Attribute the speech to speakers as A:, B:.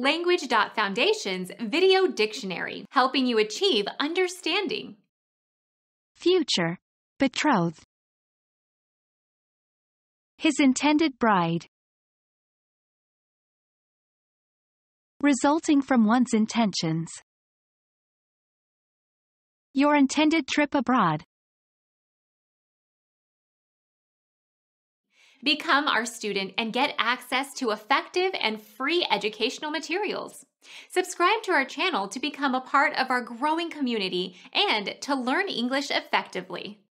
A: Language.Foundation's Video Dictionary, helping you achieve understanding.
B: Future, betrothed. His intended bride. Resulting from one's intentions. Your intended trip abroad.
A: Become our student and get access to effective and free educational materials. Subscribe to our channel to become a part of our growing community and to learn English effectively.